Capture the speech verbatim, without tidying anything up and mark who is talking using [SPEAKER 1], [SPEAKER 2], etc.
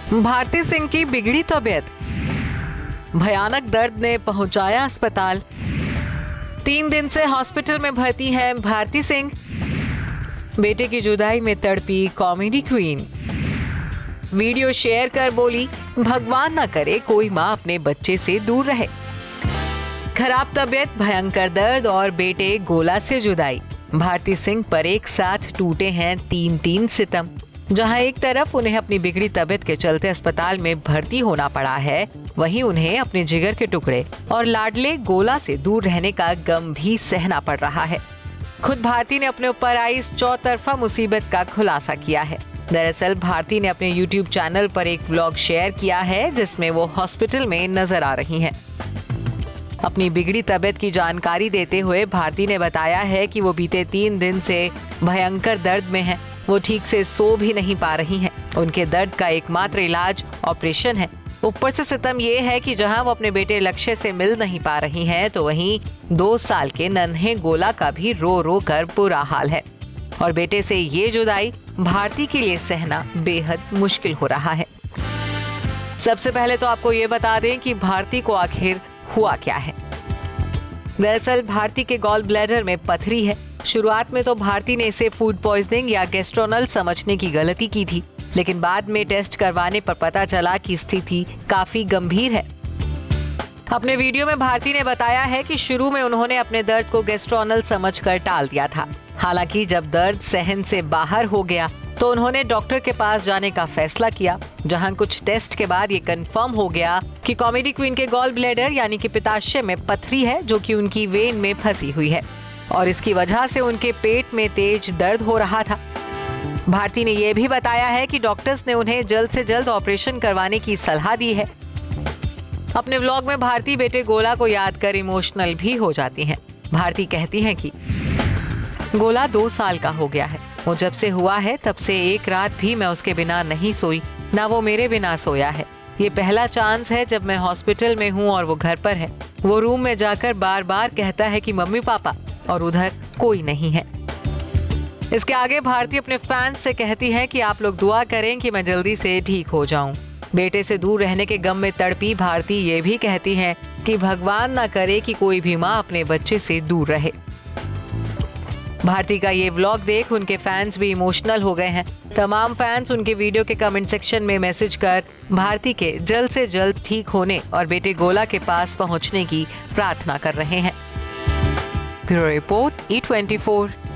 [SPEAKER 1] भारती सिंह की बिगड़ी तबीयत, भयानक दर्द ने पहुंचाया अस्पताल। तीन दिन से हॉस्पिटल में भर्ती हैं भारती सिंह। बेटे की जुदाई में तड़पी कॉमेडी क्वीन। वीडियो शेयर कर बोली, भगवान ना करे कोई माँ अपने बच्चे से दूर रहे। खराब तबीयत, भयंकर दर्द और बेटे गोला से जुदाई। भारती सिंह पर एक साथ टूटे हैं तीन तीन सितम। जहां एक तरफ उन्हें अपनी बिगड़ी तबीयत के चलते अस्पताल में भर्ती होना पड़ा है, वहीं उन्हें अपने जिगर के टुकड़े और लाडले गोला से दूर रहने का गम भी सहना पड़ रहा है। खुद भारती ने अपने ऊपर आई इस चौतरफा मुसीबत का खुलासा किया है। दरअसल भारती ने अपने यूट्यूब चैनल पर एक व्लॉग शेयर किया है जिसमें वो हॉस्पिटल में नजर आ रही हैं। अपनी बिगड़ी तबीयत की जानकारी देते हुए भारती ने बताया है कि वो बीते तीन दिन से भयंकर दर्द में हैं। वो ठीक से सो भी नहीं पा रही हैं। उनके दर्द का एकमात्र इलाज ऑपरेशन है। ऊपर से सितम ये है कि जहां वो अपने बेटे लक्ष्य से मिल नहीं पा रही हैं, तो वहीं दो साल के नन्हे गोला का भी रो रो कर बुरा हाल है। और बेटे से ये जुदाई भारती के लिए सहना बेहद मुश्किल हो रहा है। सबसे पहले तो आपको ये बता दें कि भारती को आखिर हुआ क्या है। दरअसल भारती के गॉल ब्लैडर में पथरी है। शुरुआत में तो भारती ने इसे फूड पॉइजनिंग या गैस्ट्रोनल समझने की गलती की थी, लेकिन बाद में टेस्ट करवाने पर पता चला कि स्थिति काफी गंभीर है। अपने वीडियो में भारती ने बताया है कि शुरू में उन्होंने अपने दर्द को गैस्ट्रोनल समझकर टाल दिया था। हालांकि जब दर्द सहन से बाहर हो गया तो उन्होंने डॉक्टर के पास जाने का फैसला किया, जहां कुछ टेस्ट के बाद ये कंफर्म हो गया कि कॉमेडी क्वीन के गॉल ब्लैडर यानी कि पित्ताशय में पथरी है, जो कि उनकी वेन में फंसी हुई है और इसकी वजह से उनके पेट में तेज दर्द हो रहा था। भारती ने यह भी बताया है कि डॉक्टर्स ने उन्हें जल्द से जल्द ऑपरेशन करवाने की सलाह दी है। अपने व्लॉग में भारती बेटे गोला को याद कर इमोशनल भी हो जाती हैं। भारती कहती हैं कि गोला दो साल का हो गया है। वो जब से हुआ है तब से एक रात भी मैं उसके बिना नहीं सोई, ना वो मेरे बिना सोया है। ये पहला चांस है जब मैं हॉस्पिटल में हूँ और वो घर पर है। वो रूम में जाकर बार बार कहता है कि मम्मी पापा, और उधर कोई नहीं है। इसके आगे भारती अपने फैंस से कहती है कि आप लोग दुआ करें कि मैं जल्दी से ठीक हो जाऊं। बेटे से दूर रहने के गम में तड़पी भारती ये भी कहती हैं कि भगवान ना करे कि कोई भी माँ अपने बच्चे से दूर रहे। भारती का ये व्लॉग देख उनके फैंस भी इमोशनल हो गए हैं। तमाम फैंस उनके वीडियो के कमेंट सेक्शन में मैसेज कर भारती के जल्द से जल्द ठीक होने और बेटे गोला के पास पहुंचने की प्रार्थना कर रहे हैं। Bureau report E twenty four.